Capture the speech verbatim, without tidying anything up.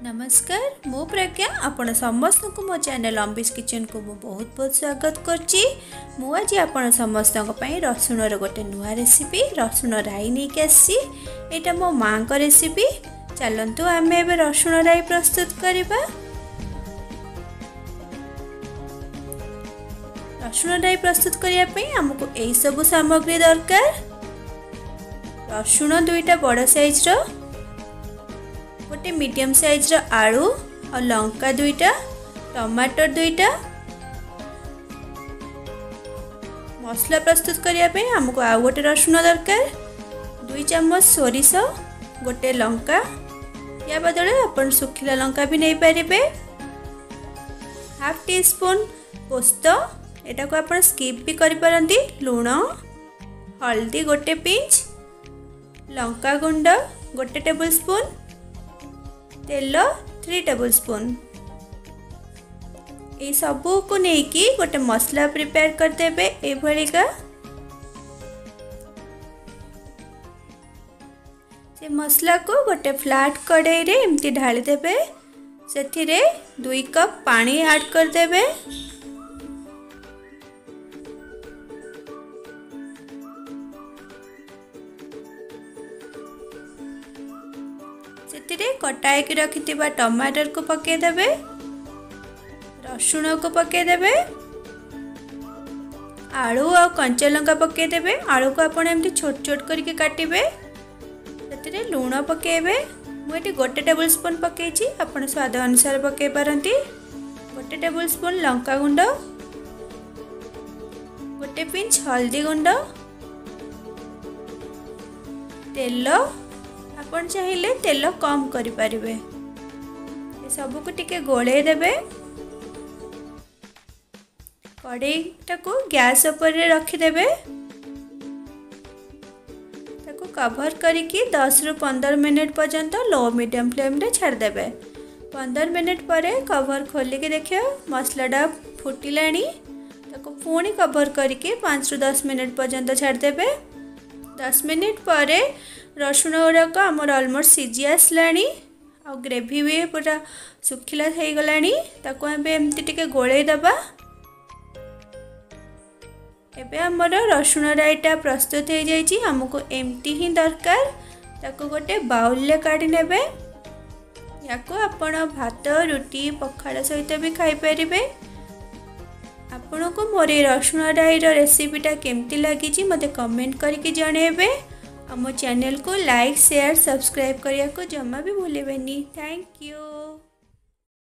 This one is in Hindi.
नमस्कार मु प्रज्ञा आपण समस्त को मो चैनल अम्बिश किचन को मु बहुत बहुत स्वागत करची। मु आज आपण समस्त रसुण गोटे नुआ रेसिपी रसुण राई नहीं के आसी एटा मो माँ को रेसिपी। चलतु आम ए रसुण राई प्रस्तुत करवा। रसुण राई प्रस्तुत करने आमको यही सब सामग्री दरकार। रसुण दुईटा बड़ साइज रो, गोटे मीडियम साइज रो आलू और लंका दुईटा, टमाटर दुईटा। मसला प्रस्तुत करने आमको आउ गोटे रसुण दरकार, दुई चम्मच सोरिष, गोटे लंका या बदले अपन सुखिला लंका भी नहीं पारे, हाफ टी स्पून पोस्त एटा को अपन स्किप भी करि परंती, लूण, हल्दी गोटे पिंच, लंका गुंड गोटे टेबल स्पून, तेल थ्री टेबल स्पून। ये सबू को नेकी गोटे मसला प्रिपेयर करदेबे ए भलिका। से मसला को गोटे फ्लैट कढ़ाई रे एमती ढाली देबे, सेथिरे दुई कप पानी ऐड करदेबे। से कटाई की रखिथिबा टमाटर को पकेदेबे, रसुण को पकेदेबे, आलू और कंचा लंका पकेदेबे। आलू को आपण एमती छोट छोट करके काटिबे, सेतिरे लूण पकेबे। मु एटी गोटे टेबल स्पून पकेछि, आपण स्वाद अनुसार पके पारंती। गोटे टेबल स्पून लंका गुंड, गोटे पिंच हल्दी गुंड, तेल आपण चाहिए तेल कम करि परिबे। ये सब को टिके गोले देबे। कढ़ाई टाको गैस ऊपर रखी देबे, ताको कवर करिकी दस रु पंद्रह मिनट पर्यंत लो मीडियम फ्लेम रे छाड़ देबे। पंद्रह मिनट पर कवर खोलिके देखियो मसलाटा फुटिलाणी, ताको पुणी कवर करिकी पाँच रु दस मिनट पर्यंत छाड़ देबे। दस मिनट पर रसुण गुड़ाक आमर अलमोस्ट सीझी आसलाणी आ ग्रेवी भी पूरा सुखिला हो गलानी। ताको एमती टिके गोले दबा। एबे आमर रसुण राईटा प्रस्तुत हो जाइए। हमको एमती ही दरकार। ताको गोटे बाउल ले काढ़ी नेबे। याको आपण भात रुटी पखाड़ सहित भी खाई परिबे। आपण को मोर रसुण राईर रेसिपीटा केमती लगी मते कमेंट करके जणेबे। आम चैनल को लाइक शेयर सब्सक्राइब करने को जमा भी भूलेबेनी। Thank you.